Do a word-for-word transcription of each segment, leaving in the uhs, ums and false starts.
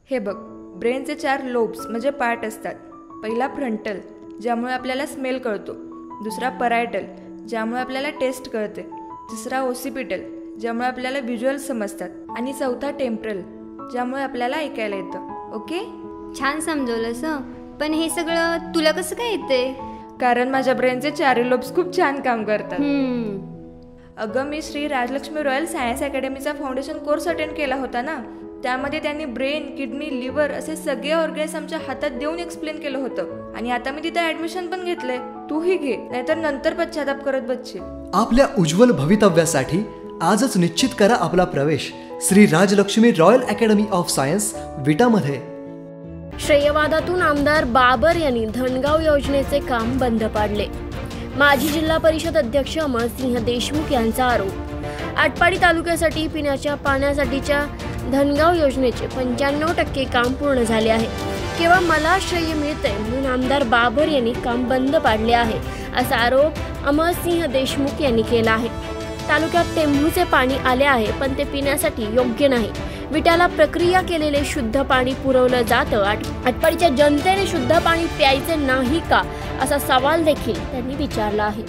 हे बघ, ब्रेनचे चार लोब्स म्हणजे पार्ट असतात. पहिला फ्रंटल, ज्यामुळे आपल्याला स्मेल कळतो. दुसरा परायटल, ज्यामुळे आपल्याला टेस्ट कळते. तिसरा ओसिपिटल, ज्यामुळे आपल्याला व्हिज्युअल समजतात. आणि चौथा टेम्परल, ज्यामुळे आपल्याला ऐकायला येतं. ओके, छान समजवलंस. पण हे सगळं तुला कसं काय येते? कारण माझ्या ब्रेनचे चारही लोब्स खूप छान काम करतात. हम्म अगं, मी श्री राजलक्ष्मी रॉयल सायन्स अकॅडमीचा फाउंडेशन कोर्स अटेंड केला होता ना. त्यामध्ये त्यांनी ब्रेन, किडनी, लिव्हर असे सगळे ऑर्गन्स आमच्या हातात देऊन एक्सप्लेन केलं होतं. आणि आता मी तिथे ऍडमिशन पण घेतलंय. तूही घे, नाहीतर नंतर पश्चाताप करत बसशील. आपल्या उज्ज्वल भवितव्यासाठी आजच निश्चित करा आपला प्रवेश Shri Rajlakshmi royal academy of science विटामध्ये. श्रेयवादातून आमदार बाबर यांनी धनगाव योजनेचे काम बंद पाडले. माजी जिल्हा परिषद अध्यक्ष अमरसिंह देशमुख यांचा आरोप. आटपाडी तालुक्यासाठी पिण्याच्या पाण्यासाठीच्या धनगाव योजनेचे पंच्याण्णव टक्के काम पूर्ण झाले आहे. केवळ मला श्रेय मिळते म्हणून आमदार बाबर यांनी काम बंद पाडले आहे, असा आरोप अमरसिंह देशमुख यांनी केला आहे. तालुक्यात टेंभूचे पाणी आले आहे, पण ते पिण्यासाठी योग्य नाही. विट्याला प्रक्रिया केलेले शुद्ध पाणी पुरवलं जातं. आटपाडीच्या जनतेने शुद्ध पाणी प्यायचे नाही का, असा सवाल देखील त्यांनी विचारला आहे.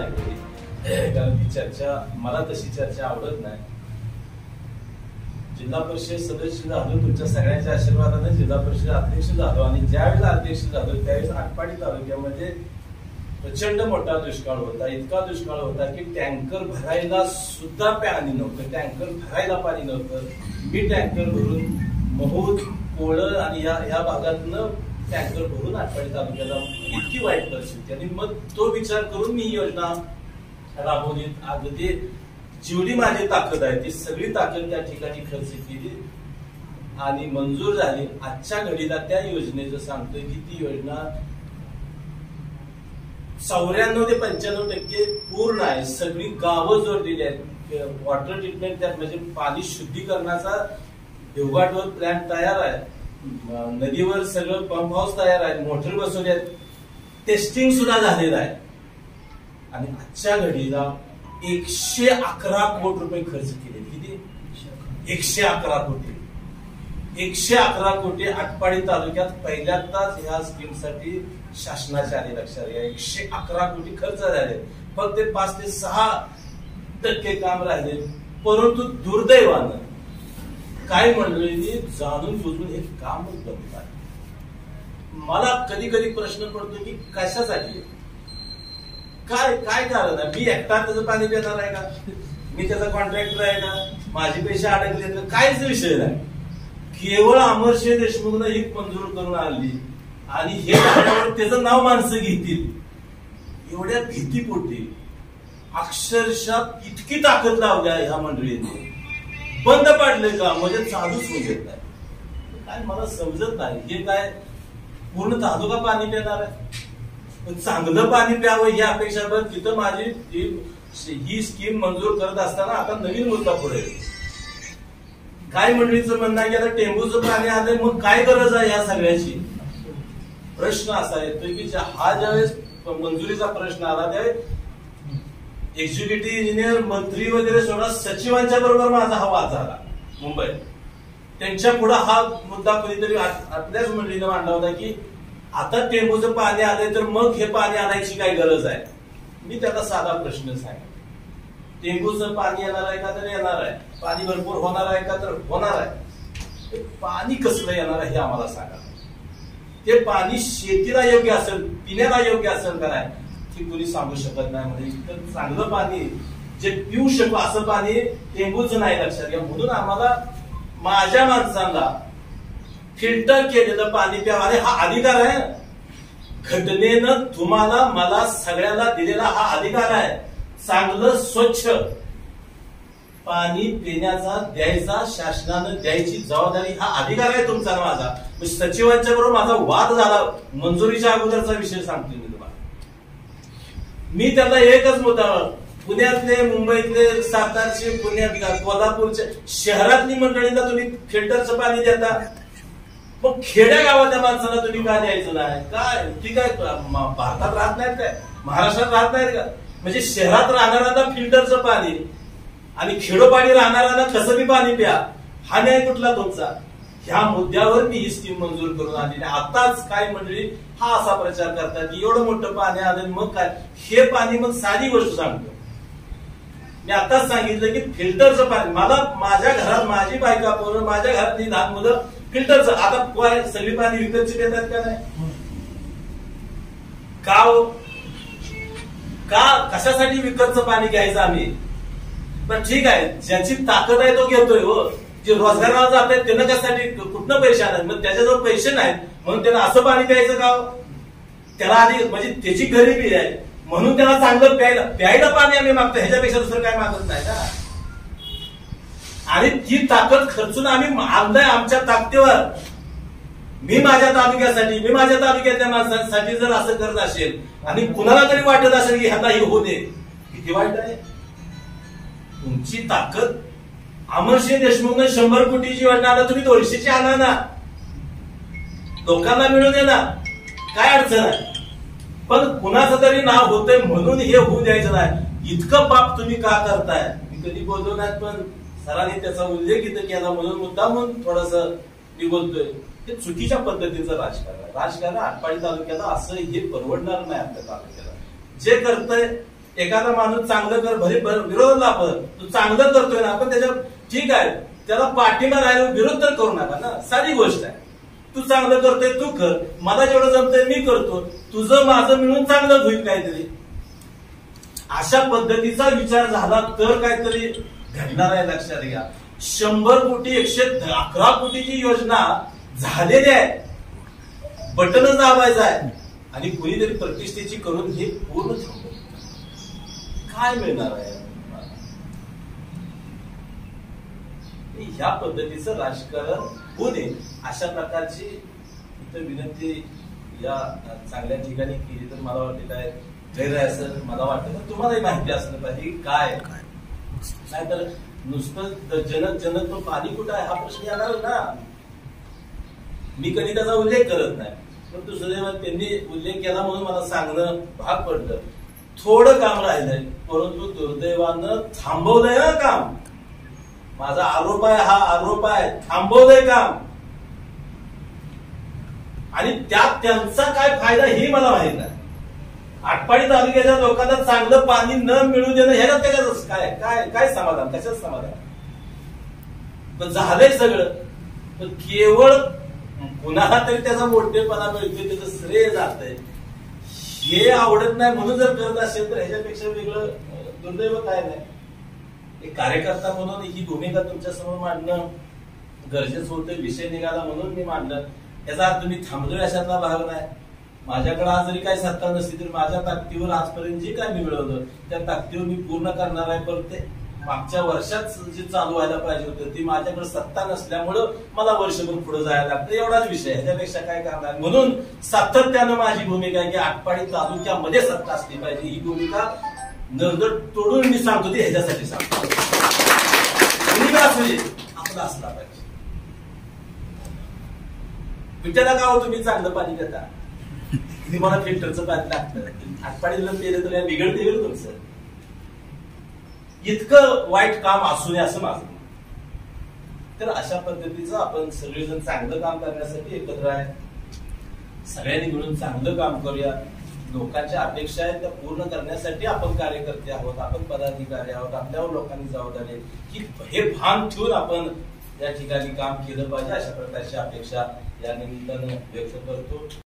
चर्चा मला तशी चर्चा आवडत नाही. जिल्हा परिषद सदस्य झालो, तुमच्या सगळ्यांच्या आशीर्वादाने जिल्हा परिषद अध्यक्ष झालो. आणि ज्यावेळेला अध्यक्ष झालो त्यावेळेस आटपाडी तालुक्यामध्ये प्रचंड मोठा दुष्काळ होता. इतका दुष्काळ होता की टँकर भरायला सुद्धा पाणी नव्हतं. टँकर भरायला पाणी नव्हतं. मी टँकर भरून महूद, कोळं आणि या ह्या भागातनं टँकर भरून आटपाडी तालुक्याला इतकी वाईट परिस्थिती. आणि मग तो विचार करून मी ही योजना राबवली. अगदी जेवढी माझी ताकद आहे ती सगळी ताकद त्या ठिकाणी खर्च केली आणि मंजूर झाली. आजच्या घडीला त्या योजनेचं सांगतोय की ती योजना चौऱ्याण्णव ते पंच्याण्णव टक्के पूर्ण आहे. सगळी गावं जोडलेली आहेत. वॉटर ट्रीटमेंट त्यात म्हणजे पाणी शुद्धीकरणाचा देवघाटवर प्लॅन्ट तयार आहे. नदीवर सगळं पंप हाऊस तयार आहे. मोटर बसवले आहेत. टेस्टिंग सुद्धा झालेलं आहे. आणि आजच्या घडीला एकशे अकरा कोटी रुपये खर्च केले. किती? एकशे अकरा कोटी. एकशे अकरा कोटी आटपाडी तालुक्यात पहिल्यांदाच ह्या स्कीमसाठी शासनाच्या आले. लक्षात घ्या, एकशे अकरा कोटी खर्च झाले. फक्त पाच ते सहा टक्के काम राहिले. परंतु दुर्दैवानं काय मंडळींनी जाणून बुजून हे काम बंद. मला कधी कधी प्रश्न पडतो की कशासाठी, काय काय कारण आहे? मी एकटा त्याचं पाणी देणार आहे का? मी त्याचा कॉन्ट्रॅक्टर आहे का? माझे पैसे अडकले तर काहीच विषय नाही. केवळ अमरसिंह देशमुखनं ही मंजूर करून आणली आणि हे झाल्यावर त्याचं नाव माणसं घेतील एवढ्या भीतीपोटी अक्षरशः इतकी ताकद लावल्या ह्या मंडळीने. बंद पाडले का म्हणजे चालूच होऊ देत नाही. काय मला समजत नाही. हे काय पूर्ण तालुका पाणी पिणार आहे? चांगलं पाणी प्यावं ही अपेक्षा. बघ, तिथं माझी ही स्कीम मंजूर करत असताना आता नवीन मुद्दा पुढे काय मंडळीचं म्हणणं आहे की आता टेंबूचं पाणी आलंय, मग काय गरज आहे या सगळ्याची? प्रश्न असा येतोय की हा ज्यावेळेस मंजुरीचा प्रश्न आला त्यावेळेस एक्झिक्युटिव्ह इंजिनियर, मंत्री वगैरे सोडा सचिवांच्या बरोबर माझा हा वाद झाला मुंबईत. त्यांच्या पुढे हा मुद्दा कधीतरी आपल्याच मंडळीने मांडला होता की आता टेंबूचं पाणी आलंय तर मग हे पाणी आणायची काय गरज आहे? मी त्याला साधा प्रश्न सांगितला, टेंबूचं पाणी येणार आहे का? तर येणार आहे. पाणी भरपूर होणार आहे का? तर होणार आहे. पाणी कसलं येणार आहे हे आम्हाला सांगा. ते पाणी शेतीला योग्य असेल, पिण्याला योग्य असेल का नाही ती कुणी सांगू शकत नाही. म्हणजे इतकं चांगलं पाणी जे पिऊ शकू असं पाणी टेंबूचं नाही. लक्षात घ्या. म्हणून आम्हाला माझ्या माणसांना फिल्टर केलेलं पाणी प्यावं हा अधिकार आहे. घटनेनं तुम्हाला मला सगळ्याला दिलेला हा अधिकार आहे. चांगलं स्वच्छ पाणी पिण्याचा द्यायचा, शासनानं द्यायची जबाबदारी हा अधिकार आहे तुमचा माझा. सचिवांच्या बरोबर माझा वाद झाला मंजुरीच्या अगोदरचा विषय सांगतो मी तुम्हाला. मी त्यांना एकच मुद्दा, पुण्यातले, मुंबईतले, सातारचे, पुण्यात, कोल्हापूरचे शहरातली मंडळींना तुम्ही फिल्टरचं पाणी देता, मग खेड्या गावातल्या माणसाला तुम्ही का द्यायचं नाही? काय ठीक आहे, भारतात राहत नाहीत काय? महाराष्ट्रात राहत नाहीत का? म्हणजे शहरात राहणाऱ्यांना फिल्टरचं पाणी आणि खेडोपाडी राहणाऱ्यांना कसं बी पाणी प्या, हा न्याय कुठला तुमचा? ह्या मुद्द्यावर मी ही स्कीम मंजूर करून आली. आताच काय मंडळी हा असा प्रचार करतात की एवढं मोठं पाणी आलं मग काय, हे पाणी मग साधी गोष्ट सांगतो. मी आताच सांगितलं की फिल्टरचं पाणी, मला माझ्या घरात माझी बायका पोरं, माझ्या घरातली लहान मुलं फिल्टरचं, आता सगळी पाणी विकतची देतात का नाही? का हो? का कशासाठी विकतचं पाणी घ्यायचं आम्ही? पण ठीक आहे, ज्याची ताकद आहे तो घेतोय हो. जे रोजगाराला जात आहेत त्यांना कशासाठी, कुठनं पैसे आणत, मग त्याच्याजवळ पैसे नाहीत म्हणून त्यांना असं पाणी प्यायचं का? त्याला आधी म्हणजे त्याची गरिबी आहे म्हणून त्याला चांगलं प्यायला प्यायला पाणी आम्ही मागतो, ह्याच्यापेक्षा दुसरं काय मागत नाही ना. आणि ती ताकद खर्चून आम्ही आणलंय आमच्या ताकदीवर. मी माझ्या तालुक्यासाठी, मी माझ्या तालुक्यातल्या माणसांसाठी जर असं करत असेल आणि कुणाला तरी वाटत असेल की ह्याला हे होऊ दे, किती वाईट आहे. तुमची ताकद, अमरसिंह देशमुखने शंभर कोटीची योजना आला, तुम्ही दोनशेची आणा ना, लोकांना मिळू दे ना, काय अडचण आहे. पण कुणाचं तरी नाव होतंय म्हणून हे होऊ द्यायचं नाही. इतकं पाप तुम्ही का करताय? मी कधी बोललो नाही, पण सरांनी त्याचा उल्लेख इथं केला म्हणून मुद्दा म्हणून थोडस मी बोलतोय. हे चुकीच्या पद्धतीचं राजकारण आहे. राजकारण आटपाडी तालुक्याला असं हे परवडणार नाही. आपल्या तालुक्याला जे करतंय, एखादा माणूस चांगलं कर, भले विरोधाला आपण तू चांगलं करतोय ना, आपण त्याच्या ठीक आहे त्याला पाठिंबा राहिला, विरोध तर करू नका ना, साधी गोष्ट आहे. तू चांगलं करतोय तू कर, मला जेवढं जमतंय मी करतो, तुझं माझं मिळून चांगलं होईल काहीतरी. अशा पद्धतीचा विचार झाला तर काहीतरी घडणार आहे. लक्षात घ्या, शंभर कोटी एकशे अकरा कोटीची योजना झालेली आहे, बटन दाबायचं आहे आणि कुणीतरी प्रतिष्ठेची करून हे पूर्ण थांबवलं. काय मिळणार आहे? ह्या पद्धतीचं राजकारण होऊ नये अशा प्रकारची इथं विनंती या चांगल्या ठिकाणी केली तर मला वाटते काय गैर आहे असं मला वाटतं. तुम्हालाही माहिती असलं पाहिजे काय नाही तर नुसतं जनक जनक तो पाणी कुठं आहे हा प्रश्न येणार ना. मी कधी त्याचा उल्लेख करत नाही, परंतु सुदैव त्यांनी उल्लेख केला म्हणून मला सांगणं भाग पडलं. थोडं काम राहिलंय, परंतु दुर्दैवानं थांबवलंय ना काम. माझा आरोप आहे, हा आरोप आहे, थांबवलंय काम. आणि त्यात त्यांचा काय फायदा हे मला माहित नाही. आटपाडी तालुक्याच्या लोकांना चांगलं पाणी न मिळू देणं ह्याच्यात त्याच्याच काय काय काय समाधान, कशाच समाधान. पण झालंय सगळं, पण केवळ कुणाला तरी त्याचा मोठेपणा मिळतोय, त्याचं श्रेय जातंय, हे आवडत नाही म्हणून जर करत असेल तर ह्याच्यापेक्षा वेगळं दुर्दैव काय नाही. एक कार्यकर्ता म्हणून ही भूमिका तुमच्या समोर मांडणं गरजेचं होतं. विषय निघाला म्हणून मी मांडलं. याचा अर्थ मी थांबलोय अशातला भाग नाही. माझ्याकडे आज जरी काही सत्ता नसली तरी माझ्या ताकदीवर आजपर्यंत जे काय मी मिळवलं त्या ताकदीवर मी पूर्ण करणार आहे. पण ते मागच्या वर्षात जे चालू व्हायला पाहिजे होतं ती माझ्याकडे सत्ता नसल्यामुळं मला वर्षभर पुढे जायला लागतं, एवढाच विषय. ह्याच्यापेक्षा काय करणार. म्हणून सातत्यानं माझी भूमिका आहे की आटपाडी तालुक्यामध्ये सत्ता असली पाहिजे. ही भूमिका नजर तोडून मी सांगतो ती ह्याच्यासाठी सांगतो. आपला असला पाहिजे. विचारा का हो तुम्ही चांगलं पाणी देता, मला फिल्टरचं पाणी लागतं, आटपाडीला पेलं तर बिघडते गेलं तुमचं. इतकं वाईट काम असू नये असं माझं. तर अशा पद्धतीचं आपण सगळेजण चांगलं काम करण्यासाठी एकत्र आहे. सगळ्यांनी मिळून चांगलं काम करूया. लोकांच्या अपेक्षा आहेत त्या पूर्ण करण्यासाठी आपण कार्यकर्ते आहोत, आपण पदाधिकारी आहोत. आपल्यावर लोकांनी जबाबदारी की हे भान ठेवून आपण या ठिकाणी काम केलं पाहिजे. अशा प्रकारची अपेक्षा या निमित्तानं व्यक्त करतो.